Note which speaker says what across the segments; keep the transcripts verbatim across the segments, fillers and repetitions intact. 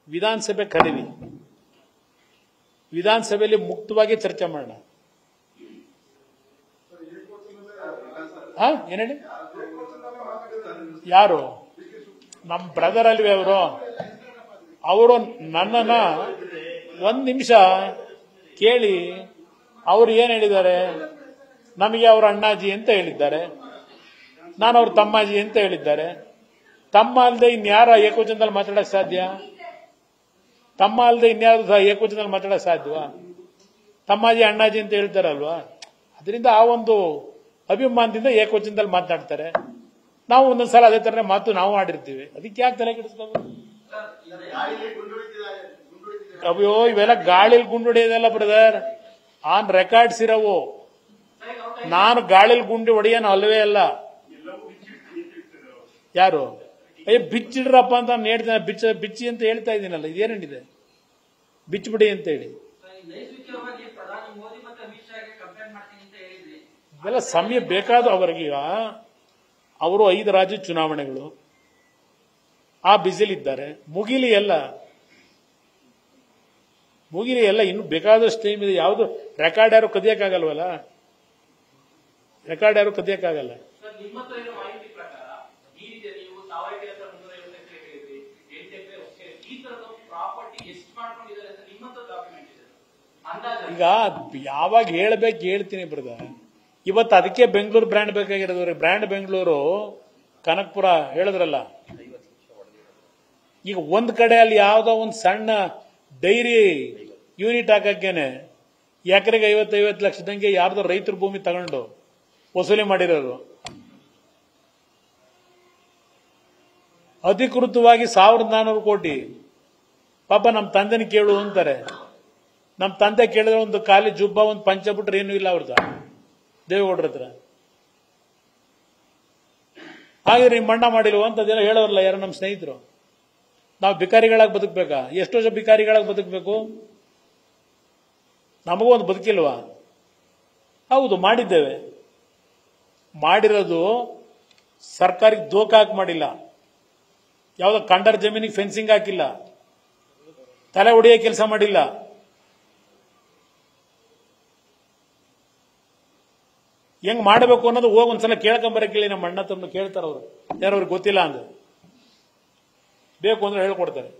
Speaker 1: ವಿಧಾನಸಭೆ ಕರೀರಿ, ವಿಧಾನಸಭೆಯಲ್ಲಿ ಮುಕ್ತವಾಗಿ ಚರ್ಚೆ ಮಾಡೋಣ. ಹಾ ಏನ್ ಹೇಳಿ? ಯಾರು? ನಮ್ಮ ಬ್ರದರ್ ಅಲ್ವೇ ಅವರು? ಅವರು ನನ್ನನ್ನ ಒಂದ್ ನಿಮಿಷ ಕೇಳಿ, ಅವ್ರು ಏನ್ ಹೇಳಿದ್ದಾರೆ? ನಮಗೆ ಅವ್ರ ಅಣ್ಣಾಜಿ ಅಂತ ಹೇಳಿದ್ದಾರೆ, ನಾನು ಅವ್ರ ತಮ್ಮಾಜಿ ಅಂತ ಹೇಳಿದ್ದಾರೆ. ತಮ್ಮ ಅಲ್ಲದೆ ಇನ್ಯಾರ ಏಕವಚನದಲ್ಲಿ ಮಾತಾಡಕ್ ಸಾಧ್ಯ? ತಮ್ಮ ಅಲ್ಲದೆ ಇನ್ಯಾರು ಏಕವಚನದಲ್ಲಿ ಮಾತಾಡಕ್ ಸಾಧ್ಯವಾ? ತಮ್ಮಾಜಿ ಅಣ್ಣಾಜಿ ಅಂತ ಹೇಳ್ತಾರಲ್ವಾ, ಅದರಿಂದ ಆ ಒಂದು ಅಭಿಮಾನದಿಂದ ಏಕವಚನದಲ್ಲಿ ಮಾತನಾಡ್ತಾರೆ. ನಾವು ಒಂದೊಂದ್ಸಲ ಅದೇ ತರ ಮಾತು ನಾವು ಆಡಿರ್ತೀವಿ, ಅದಕ್ಕೆ ಯಾಕೆ ತಲೆ ಕೆಡಿಸ್ಕೋಬೇಕು? ಅಯ್ಯೋ, ಇವೆಲ್ಲ ಗಾಳಿಲಿ ಗುಂಡೊಡೆಯೋದಲ್ಲ ಬ್ರದರ್, ಆನ್ ರೆಕಾರ್ಡ್ಸ್ ಇರವು. ನಾನು ಗಾಳಿಲಿ ಗುಂಡಿ ಹೊಡೆಯೋನು ಅಲ್ವೇ ಅಲ್ಲ. ಯಾರು? ಅಯ್ಯ ಬಿಚ್ಚಿಡ್ರಪ್ಪ ಅಂತ ನಾನು ಹೇಳ್ತೇನೆ, ಬಿಚ್ಚ ಬಿಚ್ಚಿ ಅಂತ ಹೇಳ್ತಾ ಇದ್ದೀನಲ್ಲ, ಇದೇನಿದೆ ಬಿಚ್ಚಿಬಿಡಿ ಅಂತ ಹೇಳಿ. ಇವೆಲ್ಲ ಸಮಯ ಬೇಕಾದ ಅವರಿಗೀಗ. ಅವರು ಐದು ರಾಜ್ಯ ಚುನಾವಣೆಗಳು, ಆ ಬಿಸಿಲಿದ್ದಾರೆ. ಮುಗಿಲಿ ಎಲ್ಲ, ಮುಗಿಲಿ ಎಲ್ಲ, ಇನ್ನು ಬೇಕಾದಷ್ಟು ಟೈಮ್ ಇದೆ. ಯಾವುದು ರೆಕಾರ್ಡ್ ಯಾರು ಕದಿಯಕ್ಕಾಗಲ್ವಲ್ಲ, ರೆಕಾರ್ಡ್ ಯಾರು ಕದಿಯಕ್ಕಾಗಲ್ಲ. ಈಗ ಯಾವಾಗ ಹೇಳ್ಬೇಕು ಹೇಳ್ತೀನಿ ಬ್ರದರ್. ಇವತ್ತು ಅದಕ್ಕೆ ಬೆಂಗಳೂರು ಬ್ರ್ಯಾಂಡ್ ಬೇಕಾಗಿರೋದು. ಬ್ರ್ಯಾಂಡ್ ಬೆಂಗಳೂರು ಕನಕಪುರ ಹೇಳಿದ್ರಲ್ಲ, ಈಗ ಒಂದ್ ಕಡೆ ಅಲ್ಲಿ ಯಾವ್ದೋ ಒಂದು ಸಣ್ಣ ಡೈರಿ ಯೂನಿಟ್ ಹಾಕಕ್ಕೇನೆ ಎಕರೆಗೆ ಐವತ್ತೈವತ್ತು ಲಕ್ಷದಂಗೆ ಯಾರ್ದೋ ರೈತರ ಭೂಮಿ ತಗೊಂಡು ವಸೂಲಿ ಮಾಡಿರೋರು. ಅಧಿಕೃತವಾಗಿ ಸಾವಿರದ ನಾನೂರು ಕೋಟಿ. ಪಾಪ ನಮ್ಮ ತಂದೆನ ಕೇಳು ಅಂತಾರೆ. ನಮ್ಮ ತಂದೆ ಕೇಳಿದ್ರೆ ಒಂದು ಖಾಲಿ ಜುಬ್ಬ, ಒಂದು ಪಂಚ ಬಿಟ್ರೆ ಏನೂ ಇಲ್ಲ ಅವ್ರದ ದೇವೇಗೌಡರ ಹತ್ರ. ಹಾಗೆ ನೀವು ಮಣ್ಣ ಮಾಡಿಲ್ವ ಅಂತದೆಲ್ಲ ಹೇಳೋರಲ್ಲ ಯಾರು ನಮ್ಮ ಸ್ನೇಹಿತರು. ನಾವು ಬಿಕಾರಿಗಳಾಗಿ ಬದುಕಬೇಕಾ? ಎಷ್ಟು ವರ್ಷ ಬಿಕಾರಿಗಳಾಗಿ ಬದುಕಬೇಕು? ನಮಗೂ ಒಂದು ಬದುಕಿಲ್ವಾ? ಹೌದು, ಮಾಡಿದ್ದೇವೆ. ಮಾಡಿರೋದು ಸರ್ಕಾರಕ್ಕೆ ದೋಖ ಹಾಕಿ ಮಾಡಿಲ್ಲ. ಯಾವುದೋ ಕಂಡರ್ ಜಮೀನಿಗೆ ಫೆನ್ಸಿಂಗ್ ಹಾಕಿಲ್ಲ, ತಲೆ ಹೊಡೆಯೋ ಕೆಲಸ ಮಾಡಿಲ್ಲ. ಹೆಂಗ್ ಮಾಡಬೇಕು ಅನ್ನೋದು ಹೋಗಿ ಒಂದ್ಸಲ ಕೇಳ್ಕೊಂಬರಕ್ಕೆ ನಮ್ಮ ಅಣ್ಣ ತಮ್ಮ ಕೇಳ್ತಾರ. ಅವರು ಯಾರು ಅವ್ರಿಗೆ ಗೊತ್ತಿಲ್ಲ ಅಂದ್ರೆ ಬೇಕು ಅಂದ್ರೆ ಹೇಳ್ಕೊಡ್ತಾರೆ.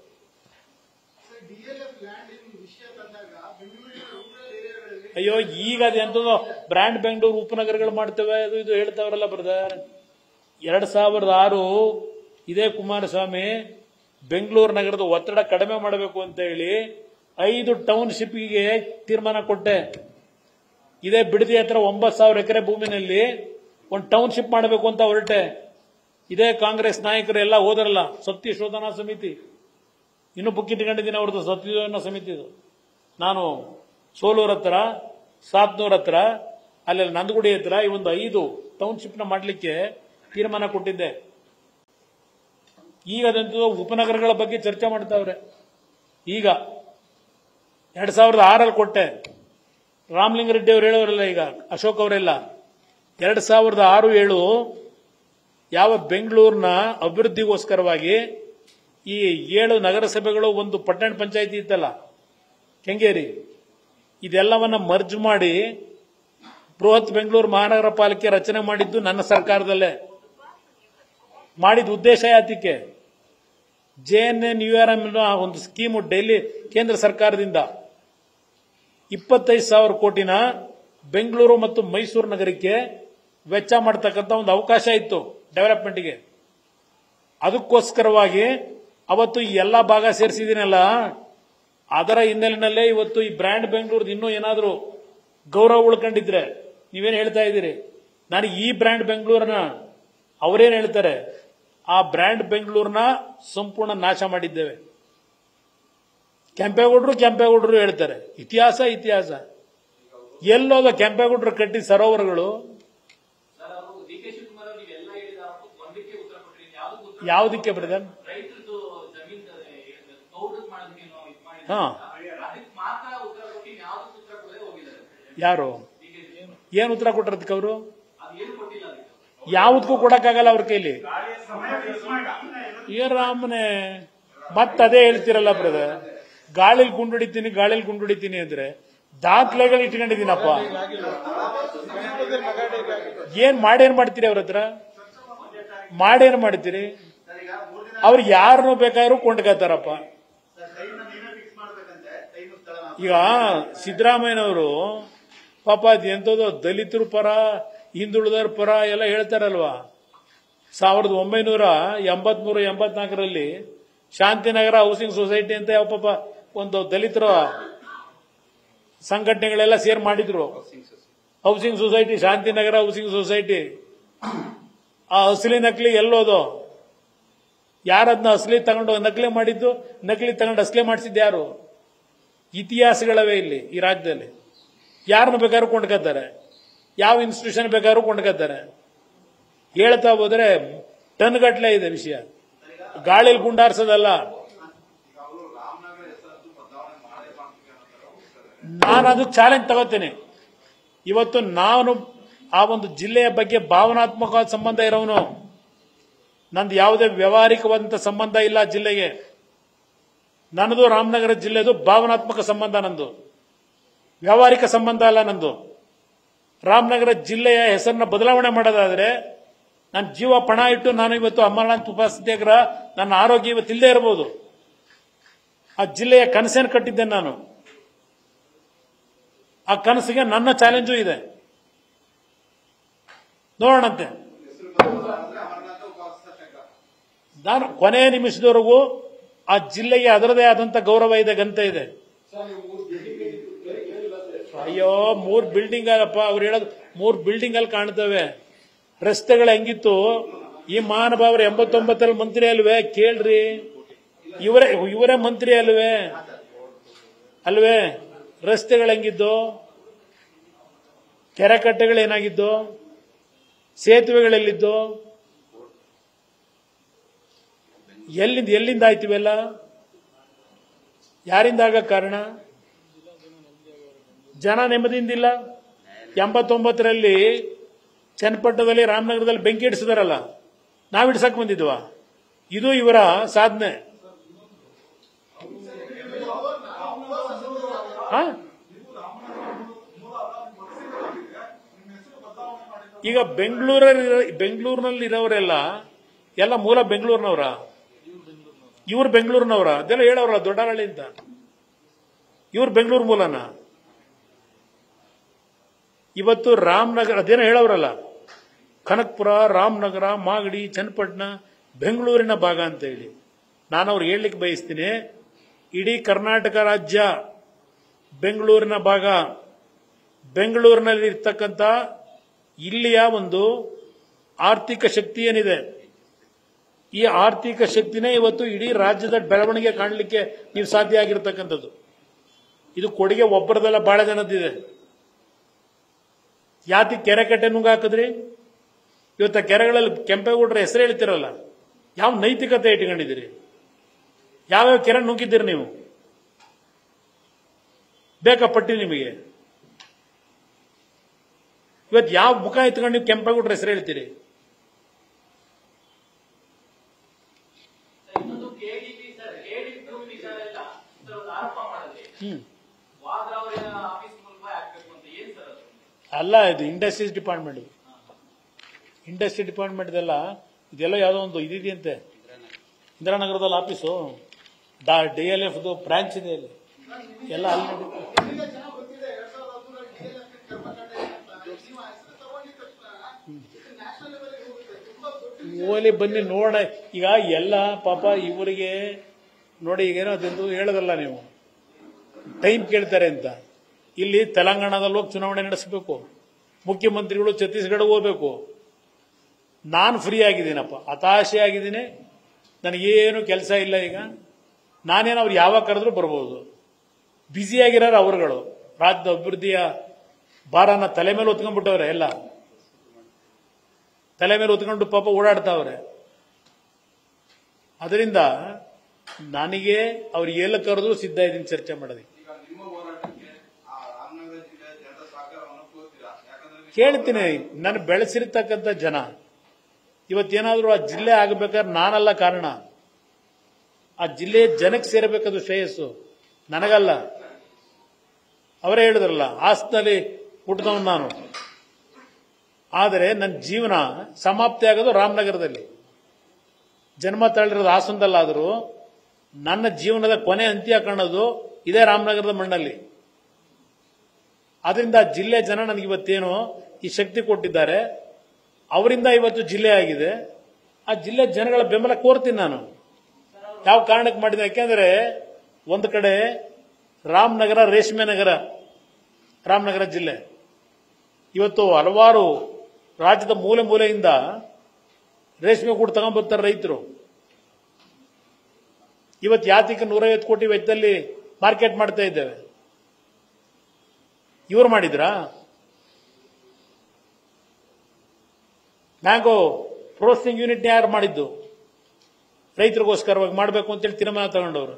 Speaker 1: ಅಯ್ಯೋ, ಈಗ ಅದೆಂತದೋ ಬ್ರ್ಯಾಂಡ್ ಬೆಂಗಳೂರು ಉಪನಗರಗಳು ಮಾಡ್ತೇವೆ ಅದು ಇದು ಹೇಳ್ತಾವ್ರಲ್ಲ ಬ್ರದರ್. ಎರಡ್ ಸಾವಿರದ ಆರು ಇದೇ ಕುಮಾರಸ್ವಾಮಿ ಬೆಂಗಳೂರು ನಗರದ ಒತ್ತಡ ಕಡಿಮೆ ಮಾಡಬೇಕು ಅಂತ ಹೇಳಿ ಐದು ಟೌನ್ಶಿಪ್ಗೆ ತೀರ್ಮಾನ ಕೊಟ್ಟೆ. ಇದೇ ಬಿಡದಿ ಹತ್ರ ಒಂಬತ್ತು ಸಾವಿರ ಎಕರೆ ಭೂಮಿನಲ್ಲಿ ಒಂದು ಟೌನ್ಶಿಪ್ ಮಾಡಬೇಕು ಅಂತ ಹೊರಟೆ. ಇದೇ ಕಾಂಗ್ರೆಸ್ ನಾಯಕರು ಎಲ್ಲ ಹೋದ್ರಲ್ಲ, ಸತ್ಯ ಶೋಧನಾ ಸಮಿತಿ, ಇನ್ನೂ ಬುಕ್ ಇಟ್ಕೊಂಡಿದ್ದೀನಿ ಅವ್ರದ್ದು ಸತ್ಯಶೋಧನಾ ಸಮಿತಿದು. ನಾನು ಸೋಲೂರ್ ಹತ್ರ, ಸಾತ್ನೂರ್ ಹತ್ರ, ಅಲ್ಲಿ ನಂದಗುಡಿ ಹತ್ರ ಈ ಒಂದು ಐದು ಟೌನ್ಶಿಪ್ನ ಮಾಡಲಿಕ್ಕೆ ತೀರ್ಮಾನ ಕೊಟ್ಟಿದ್ದೆ. ಈಗ ಅದಂತೂ ಉಪನಗರಗಳ ಬಗ್ಗೆ ಚರ್ಚೆ ಮಾಡ್ತಾವ್ರೆ. ಈಗ ಎರಡ್ ಸಾವಿರದ ಆರಲ್ಲಿ ಕೊಟ್ಟೆ. ರಾಮಲಿಂಗಾರೆಡ್ಡಿ ಅವರು ಹೇಳೋರಲ್ಲ, ಈಗ ಅಶೋಕ್ ಅವರೆಲ್ಲ ಎರಡ್ ಸಾವಿರದ ಆರು ಏಳು ಯಾವ ಬೆಂಗಳೂರಿನ ಅಭಿವೃದ್ಧಿಗೋಸ್ಕರವಾಗಿ ಈ ಏಳು ನಗರಸಭೆಗಳು, ಒಂದು ಪಟ್ಟಣ ಪಂಚಾಯಿತಿ ಇತ್ತಲ್ಲ ಕೆಂಗೇರಿ, ಇದೆಲ್ಲವನ್ನ ಮರ್ಜ್ ಮಾಡಿ ಬೃಹತ್ ಬೆಂಗಳೂರು ಮಹಾನಗರ ಪಾಲಿಕೆ ರಚನೆ ಮಾಡಿದ್ದು ನನ್ನ ಸರ್ಕಾರದಲ್ಲೇ. ಮಾಡಿದ ಉದ್ದೇಶ ಯಾತಕ್ಕೆ? J N A N U R M ಒಂದು ಸ್ಕೀಮು ಡೆಲ್ಲಿ ಕೇಂದ್ರ ಸರ್ಕಾರದಿಂದ ಇಪ್ಪತ್ತೈದು ಸಾವಿರ ಕೋಟಿನ ಬೆಂಗಳೂರು ಮತ್ತು ಮೈಸೂರು ನಗರಕ್ಕೆ ವೆಚ್ಚ ಮಾಡತಕ್ಕಂಥ ಒಂದು ಅವಕಾಶ ಇತ್ತು ಡೆವಲಪ್ಮೆಂಟ್ಗೆ. ಅದಕ್ಕೋಸ್ಕರವಾಗಿ ಅವತ್ತು ಈ ಎಲ್ಲ ಭಾಗ ಸೇರಿಸಿದ್ದೀನಲ್ಲ, ಅದರ ಹಿನ್ನೆಲೆಯಲ್ಲೇ ಇವತ್ತು ಈ ಬ್ರ್ಯಾಂಡ್ ಬೆಂಗಳೂರು ಇನ್ನೂ ಏನಾದರೂ ಗೌರವ ಉಳ್ಕೊಂಡಿದ್ರೆ ನೀವೇನು ಹೇಳ್ತಾ ಇದ್ದೀರಿ? ನಾನು ಈ ಬ್ರ್ಯಾಂಡ್ ಬೆಂಗಳೂರನ್ನ ಅವರೇನು ಹೇಳ್ತಾರೆ, ಆ ಬ್ರ್ಯಾಂಡ್ ಬೆಂಗಳೂರನ್ನ ಸಂಪೂರ್ಣ ನಾಶ ಮಾಡಿದ್ದೇವೆ. ಕೆಂಪೇಗೌಡರು ಕೆಂಪೇಗೌಡರು ಹೇಳ್ತಾರೆ, ಇತಿಹಾಸ ಇತಿಹಾಸ ಎಲ್ಲೋದ ಕೆಂಪೇಗೌಡರು ಕಟ್ಟಿ ಸರೋವರಗಳು ಯಾವುದಕ್ಕೆ ಬ್ರದರ್? ಹಾ, ಯಾರು ಏನ್ ಉತ್ತರ ಕೊಟ್ಟಿರೋದಕ್ಕೆ? ಅವರು ಯಾವುದಕ್ಕೂ ಕೊಡಕ್ಕಾಗಲ್ಲ ಅವ್ರ ಕೈಲಿ. ಏ ರಾಮನೆ, ಮತ್ತದೇ ಹೇಳ್ತಿರಲ್ಲ ಬ್ರದರ್, ಗಾಳಿಲ್ ಗುಂಡುಡಿತೀನಿ ಗಾಳಿಲ್ ಗುಂಡುಡಿತೀನಿ ಅಂದ್ರೆ ದಾಖಲೆಗಳು ಇಟ್ಕೊಂಡಿದ್ದೀನಪ್ಪ. ಏನ್ ಮಾಡೇನ್ ಮಾಡ್ತೀರಿ ಅವ್ರ ಹತ್ರ? ಮಾಡೇನ್ ಮಾಡ್ತೀರಿ? ಅವ್ರು ಯಾರನ್ನು ಬೇಕಾದ್ರೂ ಕೊಂಡ್ಕೊತಾರಪ್ಪ. ಈಗ ಸಿದ್ದರಾಮಯ್ಯನವರು ಪಾಪ ಎಂತದೋ ದಲಿತರ ಪರ ಹಿಂದುಳಿದರ ಪರ ಎಲ್ಲ ಹೇಳ್ತಾರಲ್ವಾ. ಸಾವಿರದ ಒಂಬೈನೂರ ಎಂಬತ್ ಮೂರು ಎಂಬತ್ನಾಲ್ಕರಲ್ಲಿ ಶಾಂತಿನಗರ ಹೌಸಿಂಗ್ ಸೊಸೈಟಿ ಅಂತ ಯಾವ ಪಾಪ ಒಂದು ದಲಿತರ ಸಂಘಟನೆಗಳೆಲ್ಲ ಸೇರ್ ಮಾಡಿದ್ರು. Housing society, Shantinagar housing society. ಆ ಅಸಲಿ ನಕಲಿ ಎಲ್ಲೋದು? ಯಾರದ್ನ ಅಸಲಿ ತಗೊಂಡು ನಕಲಿ ಮಾಡಿದ್ದು? ನಕಲಿ ತಗೊಂಡು ಅಸಲಿ ಮಾಡಿಸಿದ್ದು ಯಾರು? ಇತಿಹಾಸಗಳವೇ ಇಲ್ಲಿ ಈ ರಾಜ್ಯದಲ್ಲಿ. ಯಾರನ್ನು ಬೇಕಾದ್ರೂ ಕೊಂಡ್ಕೊತಾರೆ, ಯಾವ ಇನ್ಸ್ಟಿಟ್ಯೂಷನ್ ಬೇಕಾದ್ರೂ ಕೊಂಡ್ಕೊತಾರೆ. ಹೇಳ್ತಾ ಹೋದ್ರೆ ಟನ್ ಗಟ್ಲೆ ಇದೆ ವಿಷಯ. ಗಾಳಿಲಿ ಗುಂಡಾರ್ಸೋದಲ್ಲ. ನಾನು ಅದು ಚಾಲೆಂಜ್ ತಗೋತೀನಿ. ಇವತ್ತು ನಾನು ಆ ಒಂದು ಜಿಲ್ಲೆಯ ಬಗ್ಗೆ ಭಾವನಾತ್ಮಕವಾದ ಸಂಬಂಧ ಇರೋನು. ನಂದು ಯಾವುದೇ ವ್ಯವಹಾರಿಕವಾದಂತ ಸಂಬಂಧ ಇಲ್ಲ ಜಿಲ್ಲೆಗೆ. ನನ್ನದು ರಾಮನಗರ ಜಿಲ್ಲೆದು ಭಾವನಾತ್ಮಕ ಸಂಬಂಧ, ನಂದು ವ್ಯವಹಾರಿಕ ಸಂಬಂಧ ಅಲ್ಲ ನಂದು. ರಾಮನಗರ ಜಿಲ್ಲೆಯ ಹೆಸರನ್ನ ಬದಲಾವಣೆ ಮಾಡೋದಾದ್ರೆ ನನ್ನ ಜೀವ ಪಣ ಇಟ್ಟು ನಾನು ಇವತ್ತು ಅಮರನಾಥ್ ಉಪವಾಸ ಸತ್ಯಾಗ್ರಹ, ನನ್ನ ಆರೋಗ್ಯ ಇವತ್ತು ಇಲ್ಲದೆ ಇರಬಹುದು. ಆ ಜಿಲ್ಲೆಯ ಕನಸೇನು ಕಟ್ಟಿದ್ದೇನೆ ನಾನು. ಆ ಕನಸಿಗೆ ನನ್ನ ಚಾಲೆಂಜು ಇದೆ. ನೋಡೋಣಂತೆ. ನಾನು ಕೊನೆಯ ನಿಮಿಷದವರೆಗೂ ಆ ಜಿಲ್ಲೆಗೆ ಅದರದೇ ಆದಂತ ಗೌರವ ಇದೆ, ಗಂತ ಇದೆ. ಅಯ್ಯೋ, ಮೂರ್ ಬಿಲ್ಡಿಂಗ್ ಆಗಪ್ಪ ಅವ್ರು ಹೇಳೋದು. ಮೂರ್ ಬಿಲ್ಡಿಂಗ್ ಅಲ್ಲಿ ಕಾಣ್ತವೆ. ರಸ್ತೆಗಳು ಹೆಂಗಿತ್ತು? ಈ ಮಹಾನುಭಾವರು ಎಂಬತ್ತೊಂಬತ್ತರಲ್ಲಿ ಮಂತ್ರಿ ಅಲ್ವೇ? ಕೇಳ್ರಿ, ಇವರೇ ಇವರೇ ಮಂತ್ರಿ ಅಲ್ವೇ ಅಲ್ವೇ ರಸ್ತೆಗಳು ಹೆಂಗಿದ್ದು? ಕೆರೆಕಟ್ಟೆಗಳೇನಾಗಿದ್ದು? ಸೇತುವೆಗಳೆಲ್ಲಿದ್ದು? ಎಲ್ಲಿಂದ ಎಲ್ಲಿಂದ ಆಯ್ತು ಇವೆಲ್ಲ? ಯಾರಿಂದ ಆಗ ಕಾರಣ? ಜನ ನೆಮ್ಮದಿಯಿಂದಿಲ್ಲ. ಎಂಬತ್ತೊಂಬತ್ತರಲ್ಲಿ ಚನ್ನಪಟ್ಟಣದಲ್ಲಿ, ರಾಮನಗರದಲ್ಲಿ ಬೆಂಕಿ ಇಡಿಸಿದಾರಲ್ಲ, ನಾವ್ ಇಡ್ಸಕ್ ಬಂದಿದ್ವಾ? ಇದು ಇವರ ಸಾಧನೆ. ಈಗ ಬೆಂಗಳೂರಲ್ಲಿ ಬೆಂಗಳೂರಿನಲ್ಲಿ ಇರೋರೆಲ್ಲ ಎಲ್ಲ ಮೂಲ ಬೆಂಗಳೂರಿನವರ? ಇವ್ರು ಬೆಂಗಳೂರಿನವರ? ಅದೆಲ್ಲ ಹೇಳೋರಲ್ಲ ದೊಡ್ಡಹಳ್ಳಿ ಅಂತ. ಇವ್ರು ಬೆಂಗಳೂರು ಮೂಲನ? ಇವತ್ತು ರಾಮನಗರ ಅದೇನೋ ಹೇಳೋರಲ್ಲ, ಕನಕಪುರ, ರಾಮನಗರ, ಮಾಗಡಿ, ಚನ್ನಪಟ್ಟಣ ಬೆಂಗಳೂರಿನ ಭಾಗ ಅಂತ ಹೇಳಿ. ನಾನು ಅವ್ರಿಗೆ ಹೇಳಲಿಕ್ಕೆ ಬಯಸ್ತೀನಿ, ಇಡೀ ಕರ್ನಾಟಕ ರಾಜ್ಯ ಬೆಂಗಳೂರಿನ ಭಾಗ. ಬೆಂಗಳೂರಿನಲ್ಲಿ ಇರ್ತಕ್ಕಂಥ ಇಲ್ಲಿಯ ಒಂದು ಆರ್ಥಿಕ ಶಕ್ತಿ ಏನಿದೆ, ಈ ಆರ್ಥಿಕ ಶಕ್ತಿನೇ ಇವತ್ತು ಇಡೀ ರಾಜ್ಯದ ಬೆಳವಣಿಗೆ ಕಾಣಲಿಕ್ಕೆ ನೀವು ಸಾಧ್ಯ ಆಗಿರ್ತಕ್ಕಂಥದ್ದು. ಇದು ಕೊಡುಗೆ ಒಬ್ಬರದೆಲ್ಲ ಬಹಳ ಜನದಿದೆ. ಯಾತಿ ಕೆರೆ ಕಟ್ಟೆ ನುಂಗ ಹಾಕಿದ್ರಿ? ಇವತ್ತ ಕೆರೆಗಳಲ್ಲಿ ಕೆಂಪೇಗೌಡರ ಹೆಸರು ಹೇಳ್ತಿರಲ್ಲ, ಯಾವ ನೈತಿಕತೆ ಇಟ್ಕೊಂಡಿದ್ದೀರಿ? ಯಾವ್ಯಾವ ಕೆರೆ ನುಗ್ಗಿದ್ದೀರಿ ನೀವು? ಬೇಕಾಪಟ್ಟಿ ನಿಮಗೆ? ಇವತ್ತು ಯಾವ ಮುಖ ಎತ್ಕೊಂಡು ನೀವು ಕೆಂಪೇಗೌಡರ ಹೆಸರು ಹೇಳ್ತೀರಿ? ಹ್ಮ್ ಅಲ್ಲ, ಇದು ಇಂಡಸ್ಟ್ರೀಸ್ ಡಿಪಾರ್ಟ್ಮೆಂಟ್. ಇಂಡಸ್ಟ್ರಿ ಡಿಪಾರ್ಟ್ಮೆಂಟ್ ಇದೆಲ್ಲ ಇದೆಲ್ಲ ಯಾವುದೋ ಒಂದು ಇದಿದೆಯಂತೆ ಇಂದಿರಾನಗರದಲ್ಲಿ office. D L F branch ಇದೆ ಅಲ್ಲಿ ಎಲ್ಲ. ಅಲ್ಲಿ ಓಲಿ ಬನ್ನಿ ನೋಡೋಣ. ಈಗ ಎಲ್ಲ ಪಾಪ ಇವರಿಗೆ ನೋಡಿ, ಈಗೇನೋ ಅದೆಂದು ಹೇಳೋದಲ್ಲ ನೀವು, ಟೈಮ್ ಕೇಳ್ತಾರೆ ಅಂತ. ಇಲ್ಲಿ ತೆಲಂಗಾಣದಲ್ಲಿ ಹೋಗಿ ಚುನಾವಣೆ ನಡೆಸಬೇಕು, ಮುಖ್ಯಮಂತ್ರಿಗಳು ಛತ್ತೀಸ್ಗಢ ಹೋಗ್ಬೇಕು. ನಾನು ಫ್ರೀ ಆಗಿದ್ದೀನಪ್ಪ, ಹತಾಶೆ ಆಗಿದ್ದೀನಿ, ನನಗೇನು ಕೆಲಸ ಇಲ್ಲ. ಈಗ ನಾನೇನು ಅವ್ರು ಯಾವಾಗ ಕರೆದ್ರೂ ಬರ್ಬೋದು. ಬ್ಯುಸಿಯಾಗಿರೋರು ಅವರುಗಳು ರಾಜ್ಯದ ಅಭಿವೃದ್ಧಿಯ ಭಾರನ ತಲೆ ಮೇಲೆ ಹೊತ್ಕೊಂಡ್ಬಿಟ್ಟವ್ರೆ. ಎಲ್ಲ ತಲೆ ಮೇಲೆ ಹೊತ್ಕೊಂಡು ಪಾಪ ಓಡಾಡ್ತಾವ್ರೆ. ಅದರಿಂದ ನನಗೆ ಅವ್ರು ಎಲ್ಲ ಕರೆದ್ರು ಸಿದ್ಧ ಇದ್ದೀನಿ ಚರ್ಚೆ ಮಾಡೋದಕ್ಕೆ. ಕೇಳ್ತೀನಿ, ನಾನು ಬೆಳೆಸಿರ್ತಕ್ಕಂಥ ಜನ ಇವತ್ತೇನಾದ್ರೂ ಆ ಜಿಲ್ಲೆ ಆಗಬೇಕಾದ್ರೆ ನಾನಲ್ಲ ಕಾರಣ. ಆ ಜಿಲ್ಲೆಯ ಜನಕ್ಕೆ ಸೇರಬೇಕದು ಶ್ರೇಯಸ್ಸು, ನನಗಲ್ಲ. ಅವರೇ ಹೇಳಿದ್ರಲ್ಲ, ಹಾಸನಲ್ಲಿ ಹುಟ್ಟಿದವನು ನಾನು, ಆದರೆ ನನ್ನ ಜೀವನ ಸಮಾಪ್ತಿ ಆಗೋದು ರಾಮನಗರದಲ್ಲಿ. ಜನ್ಮ ತಾಳಿರೋದು ಹಾಸನದಲ್ಲಾದರೂ ನನ್ನ ಜೀವನದ ಕೊನೆ ಅಂತ್ಯ ಕಾಣೋದು ಇದೇ ರಾಮನಗರದ ಮಣ್ಣಲ್ಲಿ. ಅದರಿಂದ ಜಿಲ್ಲೆ ಜನ ನನಗಿವತ್ತೇನು ಈ ಶಕ್ತಿ ಕೊಟ್ಟಿದ್ದಾರೆ, ಅವರಿಂದ ಇವತ್ತು ಜಿಲ್ಲೆ ಆಗಿದೆ. ಆ ಜಿಲ್ಲೆ ಜನಗಳ ಬೆಂಬಲ ಕೋರ್ತೀನಿ ನಾನು. ಯಾವ ಕಾರಣಕ್ಕೆ ಮಾಡಿದೆ? ಯಾಕೆಂದ್ರೆ ಒಂದು ಕಡೆ ರಾಮನಗರ ರೇಷ್ಮೆ ನಗರ, ರಾಮನಗರ ಜಿಲ್ಲೆ ಇವತ್ತು ಹಲವಾರು ರಾಜ್ಯದ ಮೂಲೆ ಮೂಲೆಯಿಂದ ರೇಷ್ಮೆ ಗೂಡು ತಗೊಂಡ್ಬರ್ತಾರೆ ರೈತರು. ಇವತ್ತು ಯಾತಿಗೆ ನೂರೈವತ್ತು ಕೋಟಿ ವೆಚ್ಚದಲ್ಲಿ ಮಾರ್ಕೆಟ್ ಮಾಡ್ತಾ ಇದ್ದೇವೆ. ಇವರು ಮಾಡಿದ್ರಾ? ಮ್ಯಾಂಗೋ ಪ್ರೋಸೆಸಿಂಗ್ ಯೂನಿಟ್ ಯಾರು ಮಾಡಿದ್ದು? ರೈತರಿಗೋಸ್ಕರವಾಗಿ ಮಾಡಬೇಕು ಅಂತೇಳಿ ತೀರ್ಮಾನ ತಗೊಂಡವರು.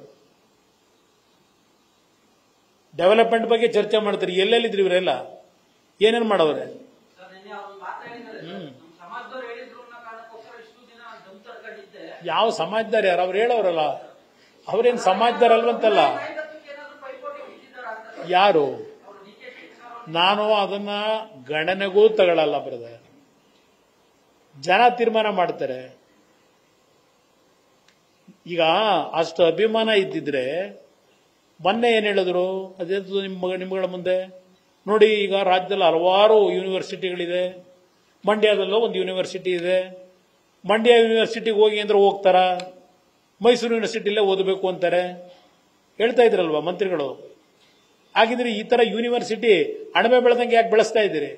Speaker 1: ಡೆವಲಪ್ಮೆಂಟ್ ಬಗ್ಗೆ ಚರ್ಚೆ ಮಾಡ್ತಾರೆ. ಎಲ್ಲೆಲ್ಲಿದ್ರು ಇವರೆಲ್ಲ? ಏನೇನು ಮಾಡವ್ರೆ? ಯಾವ ಸಮಾಜದಾರ ಯಾರು? ಅವ್ರು ಹೇಳೋರಲ್ಲ, ಅವ್ರೇನು ಸಮಾಜದಾರ ಅಲ್ವಂತಲ್ಲ. ಯಾರು? ನಾನು ಅದನ್ನ ಗಣನೆಗೂ ತಗೊಳ್ಳಲ್ಲ ಬ್ರದರ್. ಜನ ತೀರ್ಮಾನ ಮಾಡ್ತಾರೆ. ಈಗ ಅಷ್ಟು ಅಭಿಮಾನ ಇದ್ದಿದ್ರೆ ಮೊನ್ನೆ ಏನ್ ಹೇಳಿದ್ರು? ಅದೇ ನಿಮ್ಮ ನಿಮ್ಗಳ ಮುಂದೆ ನೋಡಿ, ಈಗ ರಾಜ್ಯದಲ್ಲಿ ಹಲವಾರು ಯೂನಿವರ್ಸಿಟಿಗಳಿದೆ. ಮಂಡ್ಯದಲ್ಲೂ ಒಂದು ಯೂನಿವರ್ಸಿಟಿ ಇದೆ. ಮಂಡ್ಯ ಯೂನಿವರ್ಸಿಟಿಗೆ ಹೋಗಿ ಅಂದ್ರೆ ಹೋಗ್ತಾರ? ಮೈಸೂರು ಯೂನಿವರ್ಸಿಟಿಲೇ ಓದಬೇಕು ಅಂತಾರೆ. ಹೇಳ್ತಾ ಇದ್ರಲ್ವಾ ಮಂತ್ರಿಗಳು? ಹಾಗಿದ್ರೆ ಈ ತರ ಯೂನಿವರ್ಸಿಟಿ ಅಣಬೆ ಬೆಳೆದಂಗೆ ಯಾಕೆ ಬೆಳೆಸ್ತಾ ಇದ್ದೀರಿ?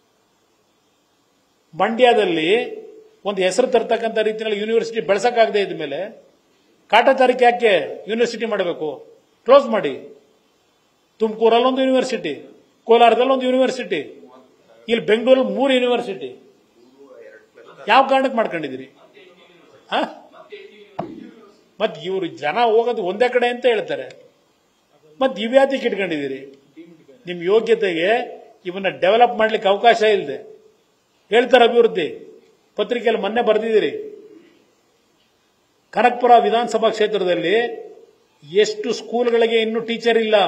Speaker 1: ಮಂಡ್ಯದಲ್ಲಿ ಒಂದು ಹೆಸರು ತರ್ತಕ್ಕಂಥ ರೀತಿಯಲ್ಲಿ ಯೂನಿವರ್ಸಿಟಿ ಬೆಳೆಸಕ್ಕಾಗದೇ ಇದ್ದ ಮೇಲೆ ಕಾಟಾಚಾರಕ್ಕೆ ಯಾಕೆ ಯೂನಿವರ್ಸಿಟಿ ಮಾಡಬೇಕು? ಕ್ಲೋಸ್ ಮಾಡಿ. ತುಮಕೂರಲ್ಲಿ ಒಂದು ಯೂನಿವರ್ಸಿಟಿ, ಕೋಲಾರದಲ್ಲಿ ಒಂದು ಯೂನಿವರ್ಸಿಟಿ, ಇಲ್ಲಿ ಬೆಂಗಳೂರಲ್ಲಿ ಮೂರು ಯೂನಿವರ್ಸಿಟಿ. ಯಾವ ಕಾರಣಕ್ಕೆ ಮಾಡ್ಕೊಂಡಿದ್ದೀರಿ? ಮತ್ ಇವರು ಜನ ಹೋಗೋದು ಒಂದೇ ಕಡೆ ಅಂತ ಹೇಳ್ತಾರೆ. ಮತ್ ಇವ್ಯಾತಿಗೆ ಇಟ್ಕೊಂಡಿದ್ದೀರಿ? ನಿಮ್ ಯೋಗ್ಯತೆಗೆ ಇವನ್ನ ಡೆವಲಪ್ ಮಾಡ್ಲಿಕ್ಕೆ ಅವಕಾಶ ಇಲ್ಲದೆ ಹೇಳ್ತಾರೆ. ಅಭಿವೃದ್ಧಿ ಪತ್ರಿಕೆಯಲ್ಲಿ ಮೊನ್ನೆ ಬರೆದಿದ್ದೀರಿ. ಕನಕಪುರ ವಿಧಾನಸಭಾ ಕ್ಷೇತ್ರದಲ್ಲಿ ಎಷ್ಟು ಸ್ಕೂಲ್ಗಳಿಗೆ ಇನ್ನೂ ಟೀಚರ್ ಇಲ್ಲ?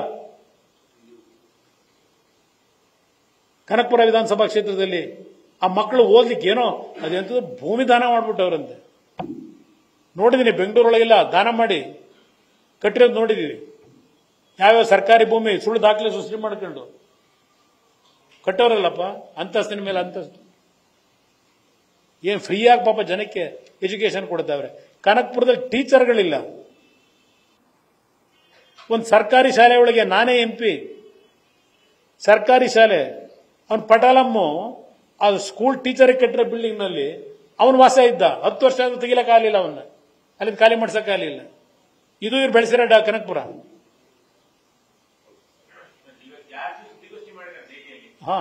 Speaker 1: ಕನಕಪುರ ವಿಧಾನಸಭಾ ಕ್ಷೇತ್ರದಲ್ಲಿ ಆ ಮಕ್ಕಳು ಓದ್ಲಿಕ್ಕೆ ಏನೋ ಅದೆಂತ ಭೂಮಿ ದಾನ ಮಾಡ್ಬಿಟ್ಟವ್ರಂತೆ. ನೋಡಿದೀನಿ, ಬೆಂಗಳೂರೊಳಗೆಲ್ಲ ದಾನ ಮಾಡಿ ಕಟ್ಟಿರೋದು ನೋಡಿದೀವಿ. ಯಾವ್ಯಾವ ಸರ್ಕಾರಿ ಭೂಮಿ ಸುಳ್ಳು ದಾಖಲೆ ಸೃಷ್ಟಿ ಮಾಡ್ಕೊಂಡು ಕಟ್ಟೋರಲ್ಲಪ್ಪ, ಅಂತಸ್ತಿನ ಮೇಲೆ ಅಂತಸ್ತು. ಏನ್ ಫ್ರೀಯಾಗಿ ಪಾಪ ಜನಕ್ಕೆ ಎಜುಕೇಶನ್ ಕೊಡ್ತಾವ್ರೆ. ಕನಕಪುರದಲ್ಲಿ ಟೀಚರ್ಗಳಿಲ್ಲ. ಒಂದು ಸರ್ಕಾರಿ ಶಾಲೆ ಒಳಗೆ ನಾನೇ ಎಂ ಪಿ, ಸರ್ಕಾರಿ ಶಾಲೆ, ಅವನ್ ಪಟಾಲಮ್ಮು ಆ ಸ್ಕೂಲ್ ಟೀಚರ್ ಕಟ್ಟಿರೋ ಬಿಲ್ಡಿಂಗ್ ನಲ್ಲಿ ಅವನು ವಾಸ ಇದ್ದ. ಹತ್ತು ವರ್ಷ ಆದ್ರೂ ತೆಗಿಲಕ್ಕಾಗಲಿಲ್ಲ, ಅವನ್ನ ಅಲ್ಲಿಂದ ಖಾಲಿ ಮಾಡ್ಸಕ್ಕಾಗಲಿಲ್ಲ. ಇದು ಇವ್ರು ಬೆಳೆಸಿರೋ ಕನಕಪುರ. ಹಾ,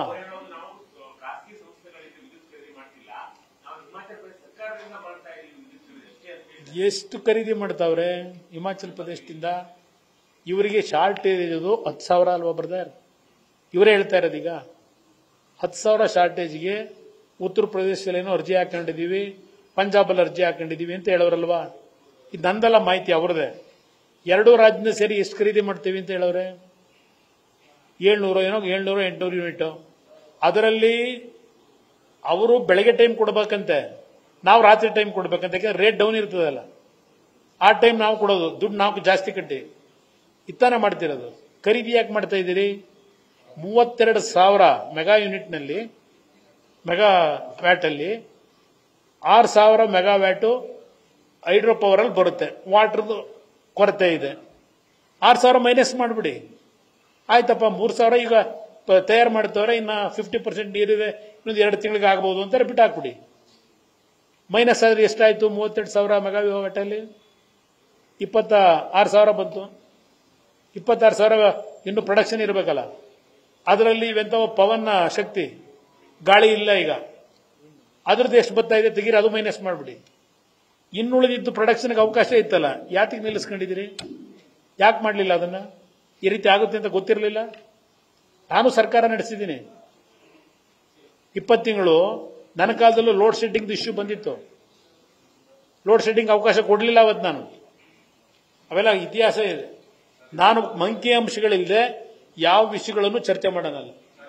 Speaker 1: ಎಷ್ಟು ಖರೀದಿ ಮಾಡ್ತಾವ್ರೆ ಹಿಮಾಚಲ ಪ್ರದೇಶದಿಂದ? ಇವರಿಗೆ ಶಾರ್ಟೇಜ್ ಇರೋದು ಹತ್ತು ಸಾವಿರ ಅಲ್ವಾ ಬ್ರದರ್? ಇವರೇ ಹೇಳ್ತಾ ಇರೋದೀಗ ಹತ್ತು ಸಾವಿರ ಶಾರ್ಟೇಜ್ಗೆ ಉತ್ತರ ಪ್ರದೇಶದಲ್ಲೇನೋ ಅರ್ಜಿ ಹಾಕೊಂಡಿದೀವಿ, ಪಂಜಾಬಲ್ಲಿ ಅರ್ಜಿ ಹಾಕೊಂಡಿದೀವಿ ಅಂತ ಹೇಳೋರಲ್ವಾ? ಇದು ನಂದಲ್ಲ ಮಾಹಿತಿ, ಅವ್ರದೇ. ಎರಡೂ ರಾಜ್ಯದಿಂದ ಸೇರಿ ಎಷ್ಟು ಖರೀದಿ ಮಾಡ್ತೀವಿ ಅಂತ ಹೇಳವ್ರೆ? ಏಳ್ನೂರು ಏನೋ ಏಳ್ನೂರು ಎಂಟುನೂರು ಯೂನಿಟ್. ಅದರಲ್ಲಿ ಅವರು ಬೆಳಗ್ಗೆ ಟೈಮ್ ಕೊಡ್ಬೇಕಂತೆ, ನಾವು ರಾತ್ರಿ ಟೈಮ್ ಕೊಡ್ಬೇಕಂತ. ಯಾಕಂದ್ರೆ ರೇಟ್ ಡೌನ್ ಇರ್ತದಲ್ಲ, ಆ ಟೈಮ್ ನಾವು ಕೊಡೋದು, ದುಡ್ಡು ನಾವು ಜಾಸ್ತಿ ಕಟ್ಟಿ ಇತ್ತಾನೆ ಮಾಡ್ತಿರೋದು. ಖರೀದಿ ಯಾಕೆ ಮಾಡ್ತಾ ಇದ್ದೀರಿ? ಮೂವತ್ತೆರಡು ಸಾವಿರ ಮೆಗಾ ಯೂನಿಟ್ನಲ್ಲಿ, ಮೆಗಾ ವ್ಯಾಟ್ ಅಲ್ಲಿ ಆರು ಸಾವಿರ ಮೆಗಾ ವ್ಯಾಟು ಹೈಡ್ರೋ ಪವರ್ ಅಲ್ಲಿ ಬರುತ್ತೆ. ವಾಟರ್ದು ಕೊರತೆ ಇದೆ. ಆರು ಸಾವಿರ ಮೈನಸ್ ಮಾಡಿಬಿಡಿ, ಆಯ್ತಪ್ಪ. ಮೂರು ಸಾವಿರ ಈಗ ತಯಾರು ಮಾಡ್ತವ್ರೆ, ಇನ್ನ ಫಿಫ್ಟಿ ಪರ್ಸೆಂಟ್ ನೀರಿದೆ, ಇನ್ನೊಂದು ಎರಡು ತಿಂಗಳಿಗೆ ಆಗಬಹುದು ಅಂತಾರೆ, ಬಿಟ್ಟು ಹಾಕ್ಬಿಡಿ. ಮೈನಸ್ ಆದ್ರೆ ಎಷ್ಟಾಯ್ತು? ಮೂವತ್ತೆರಡು ಸಾವಿರ ಮೆಗಾ ವ್ಯಾಟ್ ಅಲ್ಲಿ ಇಪ್ಪತ್ತ ಆರು ಸಾವಿರ ಬಂತು. ಇಪ್ಪತ್ತಾರು ಸಾವಿರ ಇನ್ನು ಪ್ರೊಡಕ್ಷನ್ ಇರಬೇಕಲ್ಲ. ಅದರಲ್ಲಿ ಇವೆಂತ ಪವನ್ ಶಕ್ತಿ, ಗಾಳಿ ಇಲ್ಲ ಈಗ, ಅದ್ರದ್ದು ಎಷ್ಟು ಬರ್ತಾ ಇದೆ ತೆಗೀರಿ, ಅದು ಮೈನಸ್ ಮಾಡಿಬಿಡಿ. ಇನ್ನುಳಿದಿದ್ದು ಪ್ರೊಡಕ್ಷನ್ಗೆ ಅವಕಾಶ ಇತ್ತಲ್ಲ, ಯಾತಿಗೆ ನಿಲ್ಲಿಸ್ಕೊಂಡಿದ್ದೀರಿ? ಯಾಕೆ ಮಾಡಲಿಲ್ಲ ಅದನ್ನ? ಈ ರೀತಿ ಆಗುತ್ತೆ ಅಂತ ಗೊತ್ತಿರಲಿಲ್ಲ? ನಾನು ಸರ್ಕಾರ ನಡೆಸಿದ್ದೀನಿ. ಇಪ್ಪತ್ತು ತಿಂಗಳು ನನ್ನ ಕಾಲದಲ್ಲೂ ಲೋಡ್ ಶೆಡ್ಡಿಂಗ್ ಇಶ್ಯೂ ಬಂದಿತ್ತು. ಲೋಡ್ ಶೆಡ್ಡಿಂಗ್ ಅವಕಾಶ ಕೊಡಲಿಲ್ಲ ಅವತ್ತು ನಾನು. ಅವೆಲ್ಲ ಇತಿಹಾಸ ಇದೆ. ನಾನು ಅಂಕಿ ಅಂಶಗಳಿಲ್ಲದೆ ಯಾವ ವಿಷಯಗಳನ್ನು ಚರ್ಚೆ ಮಾಡೋಣಲ್ಲ.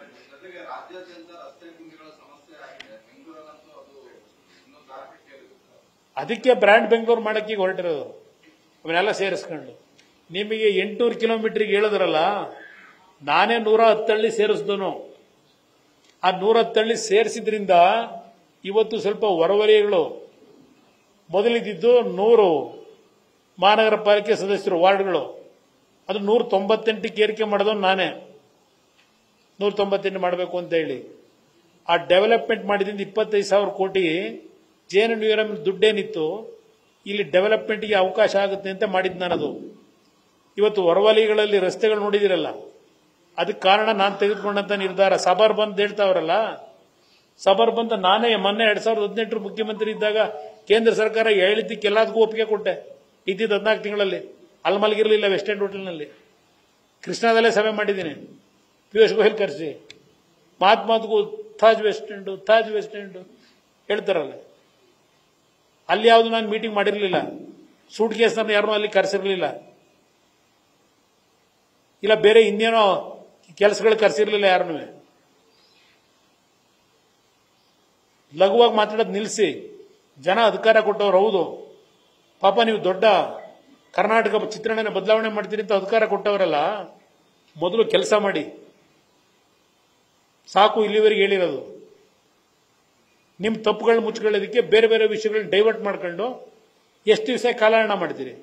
Speaker 1: ಅದಕ್ಕೆ ಬ್ರ್ಯಾಂಡ್ ಬೆಂಗಳೂರು ಮಾಡಕ್ಕೆ ಹೊರಟಿರೋದು, ಅವನ್ನೆಲ್ಲ ಸೇರಿಸ್ಕೊಂಡು. ನಿಮಗೆ ಎಂಟುನೂರು ಕಿಲೋಮೀಟರ್ಗೆ ಹೇಳಿದ್ರಲ್ಲ, ನಾನೇ ನೂರ ಹತ್ತಳ್ಳಿ ಸೇರಿಸಿದನು. ಆ ನೂರ ಹತ್ತಳ್ಳಿ ಸೇರಿಸಿದ್ರಿಂದ ಇವತ್ತು ಸ್ವಲ್ಪ ಹೊರವಲಯಗಳು, ಮೊದಲಿದ್ದು ನೂರು ಮಹಾನಗರ ಪಾಲಿಕೆ ಸದಸ್ಯರು ವಾರ್ಡ್ಗಳು, ಅದು ನೂರ ತೊಂಬತ್ತೆಂಟಕ್ಕೆ ಏರಿಕೆ ಮಾಡಿದವನು ನಾನೇ. ನೂರ ತೊಂಬತ್ತೆಂಟು ಮಾಡಬೇಕು ಅಂತ ಹೇಳಿ ಆ ಡೆವಲಪ್ಮೆಂಟ್ ಮಾಡಿದ್ರಿಂದ ಇಪ್ಪತ್ತೈದು ಸಾವಿರ ಕೋಟಿ ಜೆ ಎನ್ ಯು ಎಂ ದುಡ್ಡೇನಿತ್ತು, ಇಲ್ಲಿ ಡೆವಲಪ್ಮೆಂಟ್ಗೆ ಅವಕಾಶ ಆಗುತ್ತೆ ಅಂತ ಮಾಡಿದ್ದು ನಾನದು. ಇವತ್ತು ಹೊರವಲಯಗಳಲ್ಲಿ ರಸ್ತೆಗಳು ನೋಡಿದಿರಲ್ಲ, ಅದಕ್ಕೆ ಕಾರಣ ನಾನು ತೆಗೆದುಕೊಂಡಂತ ನಿರ್ಧಾರ. ಸಬರ್ ಬಂದ್ ಹೇಳ್ತಾವ್ರಲ್ಲ, ಸಬರ್ ಬಂದ ನಾನೇ ಮೊನ್ನೆ ಎರಡ್ ಸಾವಿರದ ಹದಿನೆಂಟರ ಮುಖ್ಯಮಂತ್ರಿ ಇದ್ದಾಗ ಕೇಂದ್ರ ಸರ್ಕಾರ ಹೇಳಿದ್ದಕ್ಕೆ ಎಲ್ಲದಕ್ಕೂ ಒಪ್ಪಿಗೆ ಕೊಟ್ಟೆ. ಇದ್ದಿದ್ದು ಹದಿನಾಲ್ಕು ತಿಂಗಳಲ್ಲಿ ಅಲ್ಲಿ ಮಲಗಿರಲಿಲ್ಲ ವೆಸ್ಟ್ ಎಂಡ್ ಹೋಟೆಲ್ನಲ್ಲಿ. ಕೃಷ್ಣಾದಲ್ಲೇ ಸಭೆ ಮಾಡಿದ್ದೀನಿ, ಪಿಯೂಷ್ ಗೋಯಲ್ ಕರೆಸಿ. ಮಾತ್ ಮಾತುಗೂ Taj West End Taj West End ಹೇಳ್ತಾರಲ್ಲ, ಅಲ್ಲಿ ಯಾವುದು ನಾನು ಮೀಟಿಂಗ್ ಮಾಡಿರಲಿಲ್ಲ. ಸೂಟ್ ಕೇಸ್ ನಾನು ಯಾರನ್ನೂ ಅಲ್ಲಿ ಕರೆಸಿರ್ಲಿಲ್ಲ, ಇಲ್ಲ ಬೇರೆ ಇನ್ನೇನೋ ಕೆಲಸಗಳು ಕರೆಸಿರ್ಲಿಲ್ಲ ಯಾರನ್ನೂ. ಲಘುವಾಗಿ ಮಾತಾಡೋದು ನಿಲ್ಲಿಸಿ, ಜನ ಅಧಿಕಾರ ಕೊಟ್ಟವ್ರು. ಹೌದು ಪಾಪ, ನೀವು ದೊಡ್ಡ ಕರ್ನಾಟಕ ಚಿತ್ರಣನ ಬದಲಾವಣೆ ಮಾಡ್ತೀರಿ ಅಂತ ಅಧಿಕಾರ ಕೊಟ್ಟವರಲ್ಲ, ಮೊದಲು ಕೆಲಸ ಮಾಡಿ ಸಾಕು. ಇಲ್ಲಿವರೆಗೆ ಹೇಳಿರೋದು ನಿಮ್ಮ ತಪ್ಪುಗಳನ್ನ ಮುಚ್ಕೊಳ್ಳೋದಕ್ಕೆ ಬೇರೆ ಬೇರೆ ವಿಷಯಗಳನ್ನ ಡೈವರ್ಟ್ ಮಾಡ್ಕೊಂಡು ಎಷ್ಟು ದಿವಸ ಕಾಲಹರಣ ಮಾಡ್ತೀರಿ?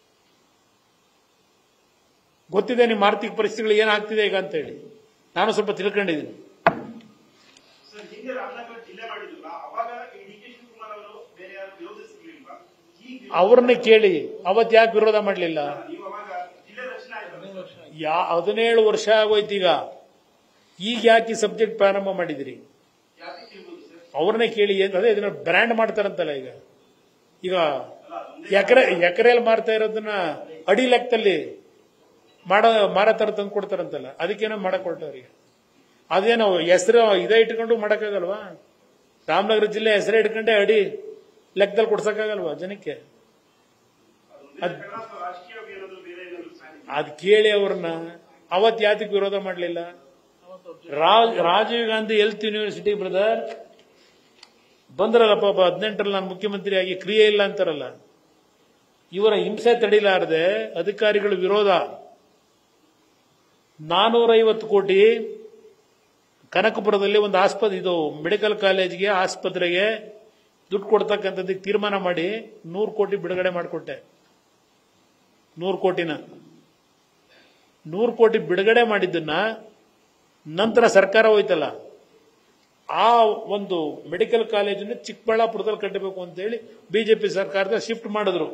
Speaker 1: ಗೊತ್ತಿದೆ ನಿಮ್ಮ ಆರ್ಥಿಕ ಪರಿಸ್ಥಿತಿಗಳು ಏನಾಗ್ತಿದೆ ಈಗ ಅಂತ ಹೇಳಿ. ನಾನು ಸ್ವಲ್ಪ ತಿಳ್ಕೊಂಡಿದ್ದೀನಿ. ಅವ್ರನ್ನ ಕೇಳಿ, ಅವತ್ ಯಾಕೆ ವಿರೋಧ ಮಾಡಲಿಲ್ಲ? ಯಾ ಹದಿನೇಳು ವರ್ಷ ಆಗೋಯ್ತು ಈಗ, ಈಗ ಯಾಕೆ ಈ ಸಬ್ಜೆಕ್ಟ್ ಪ್ರಾರಂಭ ಮಾಡಿದಿರಿ? ಅವ್ರನ್ನೇ ಕೇಳಿ. ಅದೇ ಇದನ್ನ ಬ್ರ್ಯಾಂಡ್ ಮಾಡ್ತಾರಂತಲ್ಲ ಈಗ. ಈಗ ಎಕರೆ ಎಕರೆಯಲ್ಲಿ ಮಾರ್ತಾ ಇರೋದನ್ನ ಅಡಿ ಲೆಕ್ಕದಲ್ಲಿ ಮಾಡೋ ಮಾರಾತರ ತಂದು ಕೊಡ್ತಾರಂತಲ್ಲ, ಅದಕ್ಕೇನೋ ಮಾಡಕ್ ಹೊರಟವ್ರಿಗೆ. ಅದೇನೋ ಹೆಸರು ಇದೇ ಇಟ್ಕೊಂಡು ಮಾಡಕ್ಕಾಗಲ್ವಾ? ರಾಮನಗರ ಜಿಲ್ಲೆ ಹೆಸರೇ ಇಟ್ಕೊಂಡೆ ಅಡಿ ಲೆಕ್ಕದಲ್ಲಿ ಕೊಡ್ಸಕ್ಕಾಗಲ್ವಾ ಜನಕ್ಕೆ? ಅದ್ ಕೇಳಿ ಅವ್ರನ್ನ. ಅವತ್ ಯಾತಕ್ಕೆ ವಿರೋಧ ಮಾಡಲಿಲ್ಲ? Rajiv Gandhi health university brother ಬಂದ್ರಲ್ಲ ಪಾಪ, ಹದಿನೆಂಟರಲ್ಲಿ ನಾನು ಮುಖ್ಯಮಂತ್ರಿ ಆಗಿ ಕ್ರಿಯೆ ಇಲ್ಲ ಅಂತಾರಲ್ಲ. ಇವರ ಹಿಂಸೆ ತಡಿಲಾರದೆ ಅಧಿಕಾರಿಗಳ ವಿರೋಧ. ನಾನೂರೈವತ್ತು ಕೋಟಿ ಕನಕಪುರದಲ್ಲಿ ಒಂದು ಆಸ್ಪತ್ರೆ, ಇದು ಮೆಡಿಕಲ್ ಕಾಲೇಜ್ಗೆ ಆಸ್ಪತ್ರೆಗೆ ದುಡ್ಡು ಕೊಡ್ತಕ್ಕಂಥದ್ದಕ್ಕೆ ತೀರ್ಮಾನ ಮಾಡಿ ನೂರು ಕೋಟಿ ಬಿಡುಗಡೆ ಮಾಡಿಕೊಟ್ಟೆ. ನೂರು ಕೋಟಿನ ನೂರು ಕೋಟಿ ಬಿಡುಗಡೆ ಮಾಡಿದ್ದನ್ನ ನಂತರ ಸರ್ಕಾರ ಹೋಯ್ತಲ್ಲ, ಆ ಒಂದು ಮೆಡಿಕಲ್ ಕಾಲೇಜನ್ನು ಚಿಕ್ಕಬಳ್ಳಾಪುರದಲ್ಲಿ ಕಟ್ಟಬೇಕು ಅಂತ ಹೇಳಿ ಬಿಜೆಪಿ ಸರ್ಕಾರದ ಶಿಫ್ಟ್ ಮಾಡಿದ್ರು.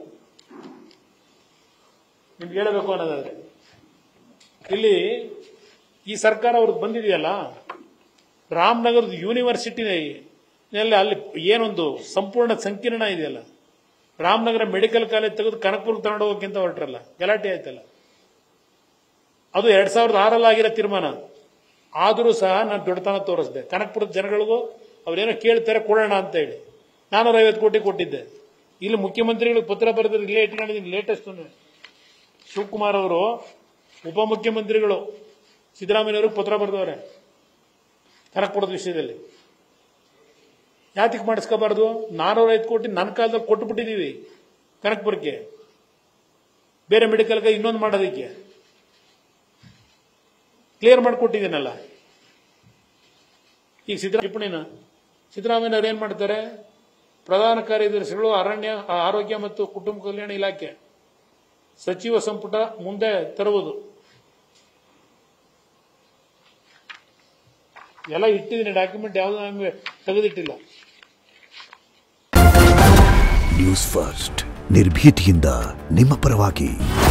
Speaker 1: ನಿಮ್ಗೆ ಹೇಳಬೇಕು ಅನ್ನೋದಾದ್ರೆ, ಇಲ್ಲಿ ಈ ಸರ್ಕಾರ ಅವ್ರಿಗೆ ಬಂದಿದೆಯಲ್ಲ, ರಾಮನಗರದ ಯೂನಿವರ್ಸಿಟಿ ಅಲ್ಲಿ ಏನೊಂದು ಸಂಪೂರ್ಣ ಸಂಕೀರ್ಣ ಇದೆಯಲ್ಲ, ರಾಮನಗರ ಮೆಡಿಕಲ್ ಕಾಲೇಜ್ ತೆಗೆದು ಕನಕಪುರಕ್ಕೆ ತಗೊಂಡು ಹೋಗಕ್ಕಿಂತ ಹೊರಟ್ರಲ್ಲ, ಗಲಾಟೆ ಆಯ್ತಲ್ಲ. ಅದು ಎರಡ್ ಸಾವಿರದ ಆರಲ್ಲಿ ಆಗಿರೋ ತೀರ್ಮಾನ. ಆದರೂ ಸಹ ನಾನು ದೊಡ್ಡತನ ತೋರಿಸಿದೆ. ಕನಕಪುರದ ಜನಗಳಿಗೂ ಅವ್ರೇನೋ ಕೇಳ್ತಾರೆ ಕೊಡೋಣ ಅಂತ ಹೇಳಿ ನಾನೂರ ಐವತ್ತು ಕೋಟಿ ಕೊಟ್ಟಿದ್ದೆ. ಇಲ್ಲಿ ಮುಖ್ಯಮಂತ್ರಿಗಳಿಗೆ ಪತ್ರ ಬರೆದ್ರೆ ಇಲ್ಲೇ ಇಟ್ಕೊಂಡಿದ್ದೀನಿ. ಲೇಟೆಸ್ಟ್ ಶಿವಕುಮಾರ್ ಅವರು ಉಪಮುಖ್ಯಮಂತ್ರಿಗಳು ಸಿದ್ದರಾಮಯ್ಯವ್ರಿಗೆ ಪತ್ರ ಬರೆದವ್ರೆ ಕನಕಪುರದ ವಿಷಯದಲ್ಲಿ. ಯಾತಕ್ಕೆ ಮಾಡಿಸ್ಕೋಬಾರ್ದು? ನಾನೂರ ಐದು ಕೋಟಿ ನನ್ನ ಕಾಲದಲ್ಲಿ ಕೊಟ್ಟುಬಿಟ್ಟಿದ್ದೀವಿ ಕನಕಪುರಕ್ಕೆ, ಬೇರೆ ಮೆಡಿಕಲ್ಗೆ ಇನ್ನೊಂದು ಮಾಡೋದಕ್ಕೆ ಕ್ಲಿಯರ್ ಮಾಡಿಕೊಟ್ಟಿದ್ದೀನಲ್ಲ. ಈಗ ಸಿದ್ದರಾಮಯ್ಯ ಟಿಪ್ಪಣಿನ ಸಿದ್ದರಾಮಯ್ಯವ್ರು ಏನ್ ಮಾಡ್ತಾರೆ? ಪ್ರಧಾನ ಕಾರ್ಯದರ್ಶಿಗಳು ಅರಣ್ಯ, ಆರೋಗ್ಯ ಮತ್ತು ಕುಟುಂಬ ಕಲ್ಯಾಣ ಇಲಾಖೆ ಸಚಿವ ಸಂಪುಟ ಮುಂದೆ ತರುವುದು ಎಲ್ಲ ಇಟ್ಟಿದ್ದೀನಿ. ಡಾಕ್ಯುಮೆಂಟ್ ಯಾವುದು ನಮಗೆ ತೆಗೆದಿಟ್ಟಿಲ್ಲ.
Speaker 2: ನ್ಯೂಸ್ ಫಸ್ಟ್ ನಿರ್ಭೀತಿಯಿಂದ ನಿಮ್ಮ ಪರವಾಗಿ.